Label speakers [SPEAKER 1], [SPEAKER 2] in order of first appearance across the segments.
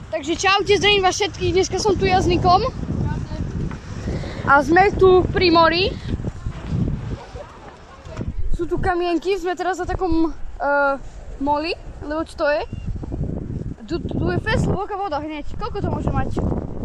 [SPEAKER 1] Takže čaute, zdravím vás všetkých, dneska som tu ja s Nikom. A sme tu pri mori. Sú tu kamienky, sme teraz na takom moli, lebo čo to je? Tu je fest hlboká voda hneď, koľko to môže mať?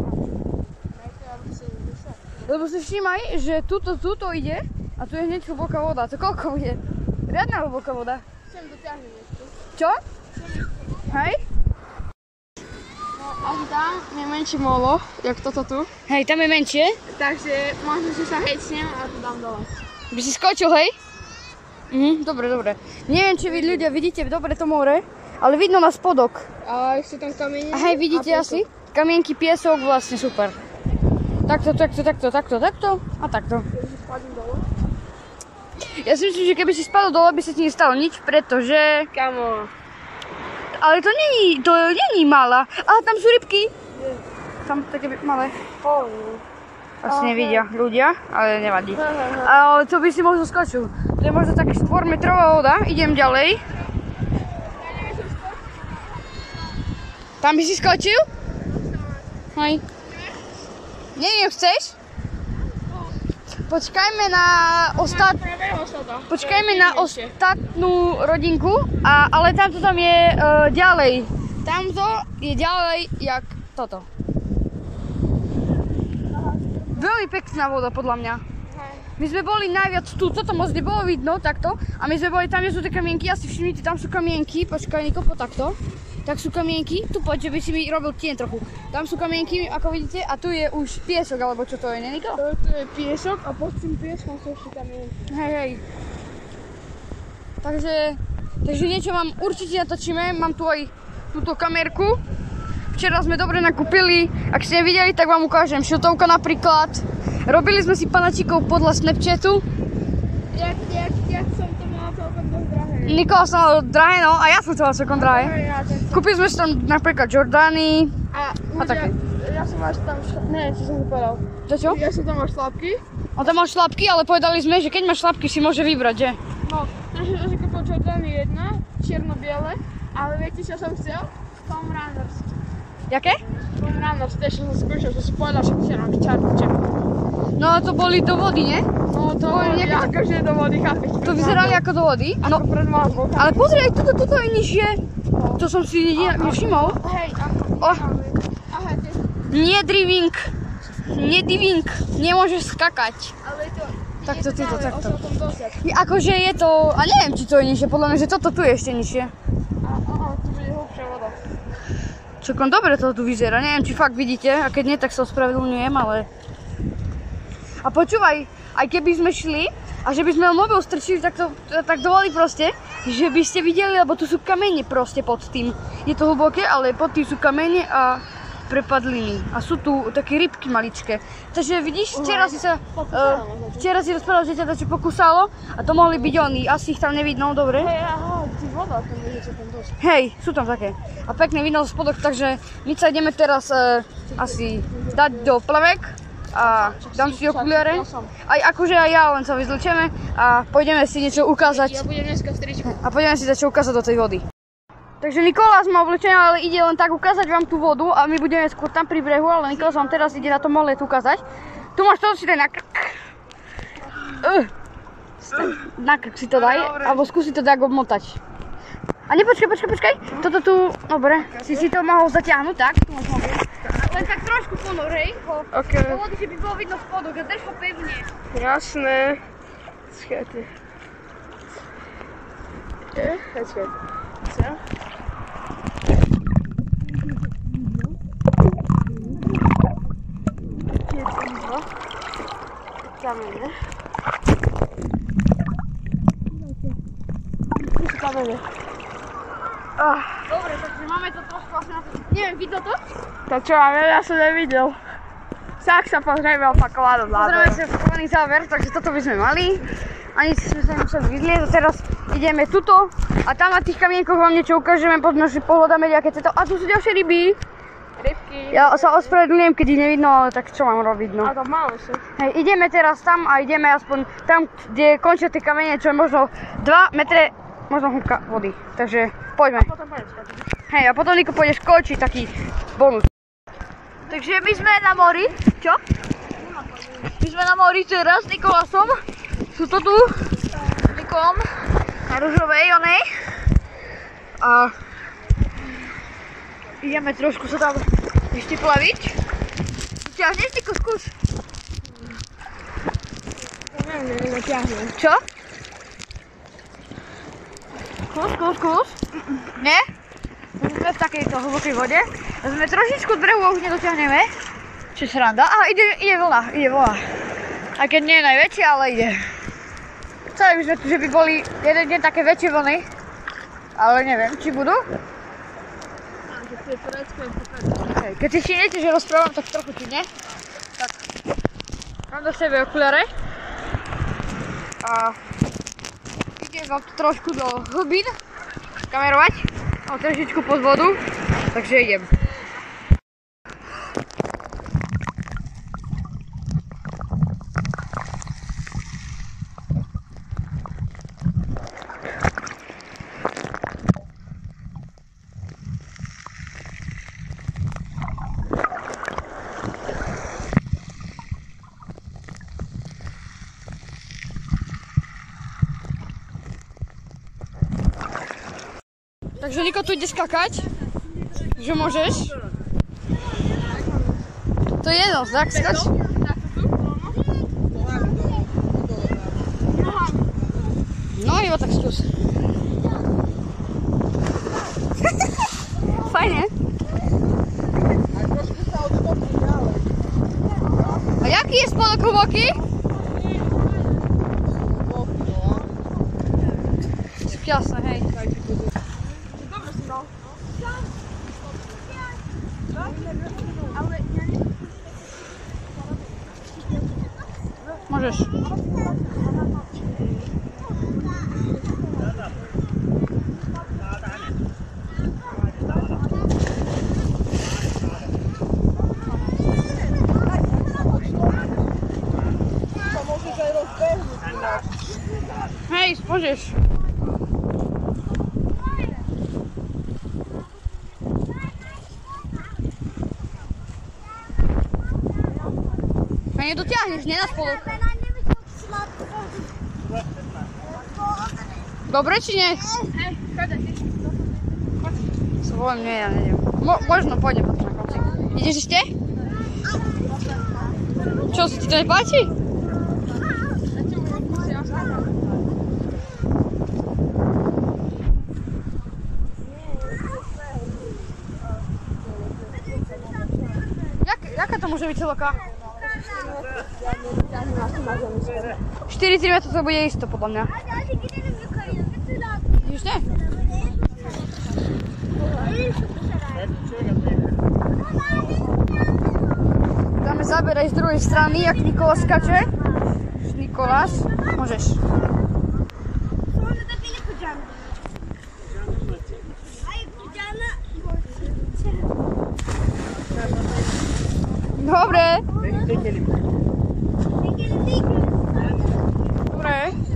[SPEAKER 1] Lebo si všímaj, že tuto ide a tu je hneď hlboká voda, to koľko bude? Riadna hlboká voda.
[SPEAKER 2] Sem dotiahnem ešte.
[SPEAKER 1] Čo? Hej?
[SPEAKER 2] No a tam je menšie molo, jak toto tu.
[SPEAKER 1] Hej, tam je menšie.
[SPEAKER 2] Takže možno, že sa hecnem a to dám dole.
[SPEAKER 1] By si skočil, hej? Dobre, dobre. Neviem, či vy ľudia vidíte dobre to more, ale vidno na spodok.
[SPEAKER 2] A sú tam kamiene.
[SPEAKER 1] A hej, vidíte asi? Kamienky, piesok, vlastne super. Takto a takto.
[SPEAKER 2] Spadím dole.
[SPEAKER 1] Ja si myslím, že keby si spadol dole, by sa ti nestalo nič, pretože...
[SPEAKER 2] Kamo.
[SPEAKER 1] Ale to není malá. Aha, tam sú rybky. Tam také malé. Asi nevidia ľudia, ale nevadí. Ale to by si možno skočil. To je možno tak 4-metrová voda. Idem ďalej. Tam by si skočil? Hej. Neviem, chceš? Počkajme na ostatnú rodinku, ale tamto tam je ďalej. Tamto je ďalej jak toto. Veľmi pekná voda podľa mňa. My sme boli najviac tu, toto moc nebolo vidno, takto. A my sme boli tam, kde sú tie kamienky, asi všimnite, tam sú kamienky, počkaj Niko, po takto. Tak sú kamienky, tu poď, že by si mi robil tieň trochu. Tam sú kamienky, ako vidíte, a tu je už piesok, alebo čo to je, ne Niko?
[SPEAKER 2] Tu je piesok a pod tým pieskom sú ešte kamienky.
[SPEAKER 1] Hej. Takže niečo vám určite natočíme, mám tu aj túto kamerku. Včera sme dobre nakúpili, ak ste nevideli, tak vám ukážem. Šiltovka napríklad. Robili sme si panačikov podľa Snapchatu.
[SPEAKER 2] Jak som to mala celkom dosť drahé.
[SPEAKER 1] Nikola som mal drahé, no, a ja som to mal celkom drahé. Kúpili sme si tam napríklad Jordany.
[SPEAKER 2] A
[SPEAKER 1] také.
[SPEAKER 2] Ja som máš tam, neviem, čo som ti povedal.
[SPEAKER 1] Čo?
[SPEAKER 2] Ja som tam mal šlapky.
[SPEAKER 1] On tam mal šlapky, ale povedali sme, že keď máš šlapky, si môže vybrať, že?
[SPEAKER 2] No, takže som si kúpil Jordany 1, čierno-biele, ale viete, čo som chcel? Tom Runners.
[SPEAKER 1] Jaké?
[SPEAKER 2] Tom Runners, tiež som skúšal, že si povedal, že čierno čarniče.
[SPEAKER 1] No to boli do vody, ne?
[SPEAKER 2] No to boli akože do vody, chápeš?
[SPEAKER 1] To vyzerali ako do vody. No,
[SPEAKER 2] ako pred manžou.
[SPEAKER 1] ale pozri, aj toto je nižšie. To som si nevšimol.
[SPEAKER 2] Hej, aha, tiež.
[SPEAKER 1] Nediving, nemôžeš skakať.
[SPEAKER 2] Ale to...
[SPEAKER 1] Takto.
[SPEAKER 2] Akože
[SPEAKER 1] je to, a neviem, či to je nižšie, podľa mňa, že toto tu je ešte nižšie.
[SPEAKER 2] Aha, tu bude hlbšia voda.
[SPEAKER 1] Čakom dobre to tu vyzerá, neviem, či fakt vidíte, a keď nie, tak sa ospravedlňujem, ale... A počúvaj, aj keby sme šli, a že by sme mobil strčili tak dovoli proste, že by ste videli, lebo tu sú kamene proste pod tým. Je to hlboké, ale pod tým sú kamene a prepadliny. A sú tu také rybky maličké. Takže vidíš, včera si rozprával, že ťa to pokúsalo a to mohli byť oni. Asi ich tam nevidno, dobre?
[SPEAKER 2] Hej, aha, ty voda tam je, čo tam dosť.
[SPEAKER 1] Hej, sú tam také. A pekne vidno spodok, takže my sa ideme teraz asi dať do plavek. A dám si okuliare. Aj akože aj ja, len sa vyzlečeme a pôjdeme si niečo ukázať.
[SPEAKER 2] Ja budem dneska v stričku.
[SPEAKER 1] A pôjdeme si niečo ukázať do tej vody. Takže Nikola má oblečená, ale ide len tak ukázať vám tú vodu a my budeme skôr tam pri brehu, ale Nikola vám teraz ide na to mole ukázať. Tu máš to, si daj na krk. Na krk si to daj, alebo skúsi to tak obmotať. A nepočkaj. Toto tu, dobre, si to mohol zatiahnuť, tak? Tu máš mobil. Len tak trošku ponor, hej?
[SPEAKER 2] Okay.
[SPEAKER 1] Do vody, že by bolo vidno spodok a drž ho pevne.
[SPEAKER 2] Jasné. Schätze. Počkaj. Co? Kamene. Tu sú kamene.
[SPEAKER 1] Dobre, takže máme to trošku asi na to. Neviem, vidno to?
[SPEAKER 2] To čo, ja som nevidel. Tak sa pozrieme opakovaný záver.
[SPEAKER 1] Pozrieme sa opakovaný záver, takže toto by sme mali. Ani sme sa nemuseli vyzliezť. Teraz ideme tuto a tam na tých kamienkoch vám niečo ukážeme, poďme si pohľadáme nejaké tieto. A tu sú ďalšie ryby.
[SPEAKER 2] Rybky.
[SPEAKER 1] Ja sa ospravedlňujem, keď ich nevidno, ale tak čo mám robiť, no.
[SPEAKER 2] A to máme si.
[SPEAKER 1] Hej, ideme teraz tam a ideme aspoň tam, kde končia tie kamene, čo je možno 2 metre, možno hĺbka vody. Takže poďme.
[SPEAKER 2] A potom poďme.
[SPEAKER 1] Hej, a potom Niko pôjdeš kočiť, taký bonus. Takže my sme na mori, čo? My sme na mori teraz s Nikolasom. Sú to tu s Nikolom na ružovej onej. A ideme trošku sa tam ešte plaviť. Ťahneš, Niko, skús.
[SPEAKER 2] Neťahnem.
[SPEAKER 1] Čo? Skús. Nie? Sme v takejto hlbokej vode. Sme trošičku od brehu a už nedotiahneme. Čo sranda. Aha, ide vlna. A keď nie je najväčšia, ale ide. Chceli by sme tu, že by boli jeden deň také väčšie vlny. Ale neviem, či budú. Keď si všimnete, že rozprávam tak trochu či nie, tak mám do sebe okuliare. A idem vám tu trošku do hlbín kamerovať. Mám trošičku pod vodu, takže idem. Takže Niko tu ide skakať, že môžeš. To je jedno, tak skač. No iba tak skús. Fajne. A jaký je spodok hlboký? Jasné, hej. Możesz. Hej, możesz. A nie dotiahniesz, nie na spodok. Dobre či nie? Svojím, nie, ja neviem. Možno pôjdem potom na konci. Ideš ešte? Čo, ti to nepáči? Jaká to môže byť celoká? 4 metrov to bude isto, podľa mňa. Ideš ne? Dáme záber aj z druhej strany, jak Nikola skače. Nikolas, môžeš. Dobre. Dobre.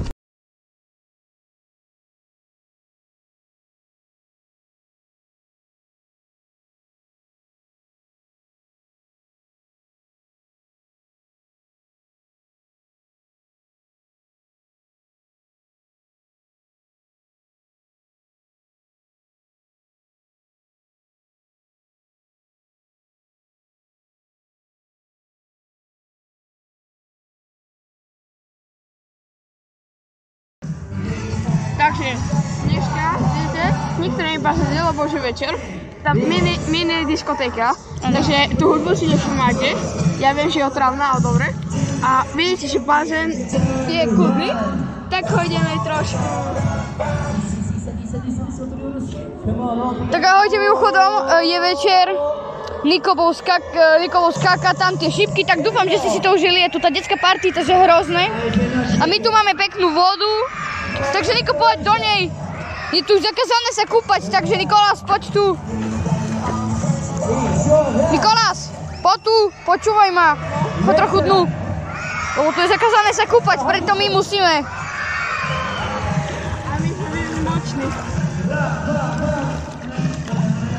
[SPEAKER 2] Takže dneska, vidíte, nikto nepasuje, lebo už je večer. Tam mini diskotéka, takže tú hudbu si nevšímáte. Ja viem, že je otravná, ale dobre. A vidíte, že bazén je kľudný, tak ho ideme trošku.
[SPEAKER 1] Tak ahojte mimochodom, je večer. Niko bol skákať tam tie šipky, tak dúfam, že ste si to užili. Je tu tá detská party, to je hrozné. A my tu máme peknú vodu. Takže Niko, poď do nej. Je tu zakázané sa kúpať, takže Nikolás, poď tu. Nikolás, poď tu, počúvaj ma. Poď trochu dnu. Lebo tu je zakázané sa kúpať, preto my musíme.
[SPEAKER 2] A my sme moční.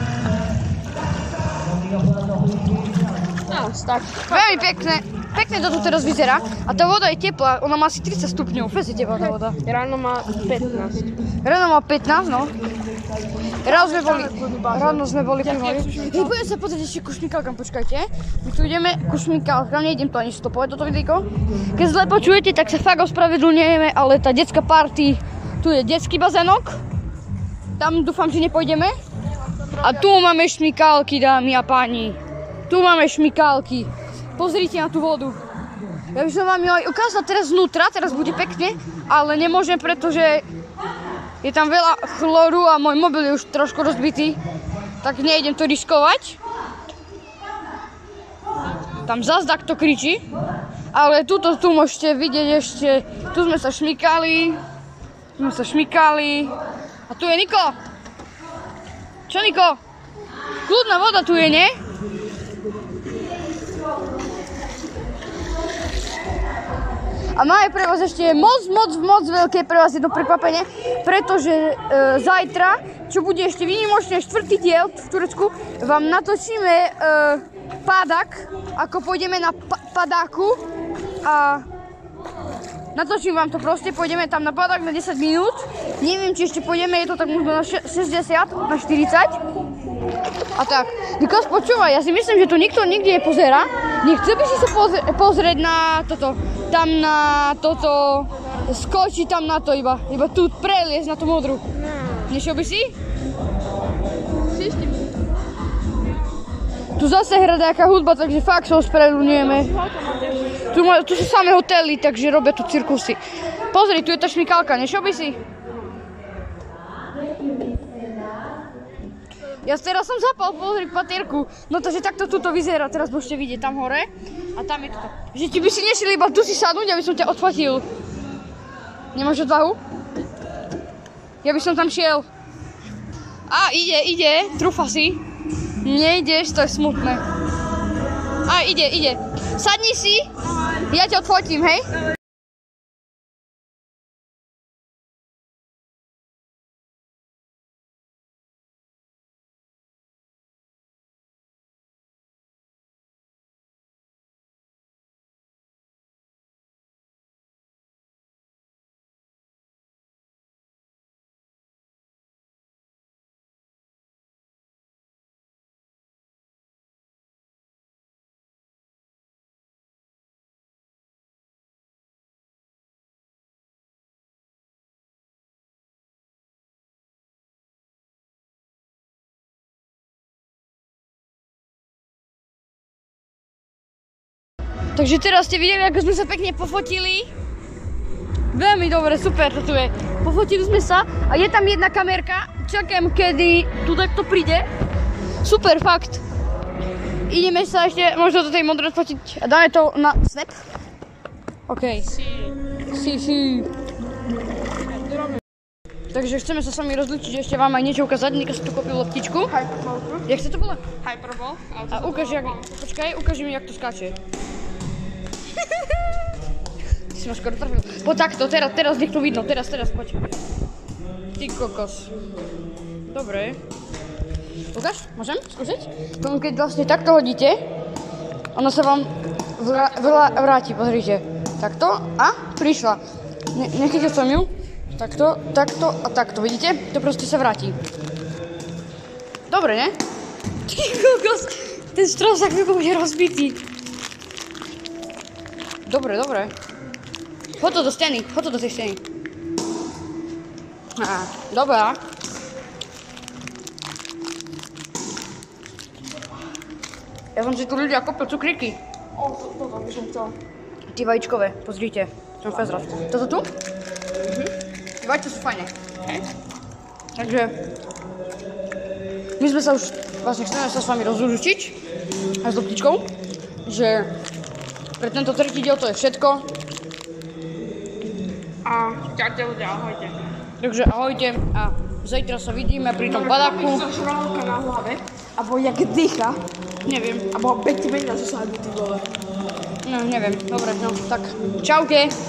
[SPEAKER 2] nás, tak.
[SPEAKER 1] Veľmi pekne to tu teraz vyzerá. A tá voda je teplá, ona má asi 30 stupňov, fest je teplá tá voda.
[SPEAKER 2] Ráno má 15.
[SPEAKER 1] Ráno má 15, no. Ráno sme boli pri mori. Hej, budem sa pozrieť ešte ku šmykálkam, počkajte. My tu ideme ku šmykálkam, nejdem to ani stopovať toto videjko. Keď zle počujete, tak sa fakt ospravedlňujeme, ale tá detská party, tu je detský bazénok. Tam dúfam, že nepôjdeme. A tu máme šmykálky, dámy a páni. Tu máme šmykálky. Pozrite na tú vodu. Ja by som vám ju aj ukázala teraz znútra, teraz bude pekne, ale nemôžem, pretože je tam veľa chloru a môj mobil je už trošku rozbitý, tak nejdem to riskovať. Tam zas takto kričí, ale tu môžete vidieť ešte, tu sme sa šmykali, a tu je Niko. Čo Niko? Kľudná voda tu je, nie? A máme pre vás ešte moc veľké pre vás jedno prekvapenie, pretože zajtra, čo bude ešte výnimočne 4. diel v Turecku, vám natočíme padak, ako pôjdeme na padáku a natočím vám to proste, pôjdeme tam na padak na 10 minút. Neviem, či ešte pôjdeme, je to tak možno na 60, na 40. A tak, Nikos, počúvaj, ja si myslím, že tu nikto nikde nepozerá. Nechce by si sa pozrieť na toto, tam na toto, skočiť tam na to iba tu preliesť na tú modru. Nešiel by si? Tu zase hrá nejaká hudba, takže fakt sa ospravedlňujeme. Tu sú samé hotely, takže robia tu cirkusy. Pozri, tu je tá šmykálka, nešiel by si? Ja teraz som zapal, pozri patierku. No takže takto tuto vyzerá, teraz môžete vidieť tam hore. A tam je toto. Že ti by si nešiel iba tu si sadnúť, aby som ťa odfotil. Nemáš odvahu? Ja by som tam šiel. A ide, trúfa si. Nejdeš, to je smutné. A ide. Sadni si, ja ťa odfotím, hej? Takže teraz ste videli, ako sme sa pekne pofotili. Veľmi dobre, super to tu je. Pofotili sme sa a je tam jedna kamerka. Čakám, kedy tu takto príde. Super, fakt. Ideme sa ešte možno do tej modrej fotiť a dáme to na snap. OK. Si. Takže chceme sa s vami rozlúčiť, ešte vám aj niečo ukázať. Nika si tu kúpil loptičku.
[SPEAKER 2] Hyperball.
[SPEAKER 1] Jak sa to bolo?
[SPEAKER 2] Hyperball.
[SPEAKER 1] A ukáž mi, jak to skáče. Ty si ma skoro trafil. Po takto, teraz nech to vidno, teraz, poď. Ty kokos. Dobre. Ukáž? Môžem skúsiť? Keď vlastne takto hodíte, ono sa vám vráti, pozrite. Takto a prišla. Nechytil som ju. Takto a takto, vidíte? To proste sa vráti. Dobre, ne? Ty kokos, ten strosák je rozbitý. Dobre. Choď to do tej steny. Dobrá. Ja som si tu ľudia kúpil cukríky.
[SPEAKER 2] Toto by som chcel.
[SPEAKER 1] Tie vajíčkové, pozrite. Som fest rád. Toto tu? Tie vajíčka sú fajné. Takže my sme sa už vlastne chceme sa s vami rozlúčiť aj s loptičkou, že pre tento tretí diel to je všetko.
[SPEAKER 2] A čaute ľudia, ahojte.
[SPEAKER 1] Takže ahojte a zajtra sa vidíme pri tom padáku.
[SPEAKER 2] Máš žraloka na hlave, abo jak dýcha.
[SPEAKER 1] Neviem.
[SPEAKER 2] Abo 5 mena zo sádu, ty vole.
[SPEAKER 1] No, neviem. Dobre, no tak čaute.